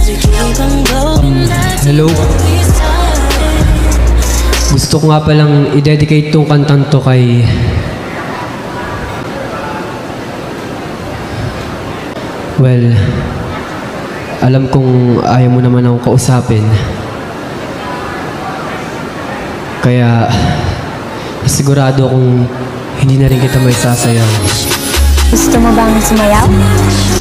Hello? Gusto ko nga palang i-dedicate tong kantang to kay... Well, alam kong ayaw mo naman akong kausapin. Kaya, sigurado akong hindi na rin kita may sasayaw. Gusto mo bang sumayaw?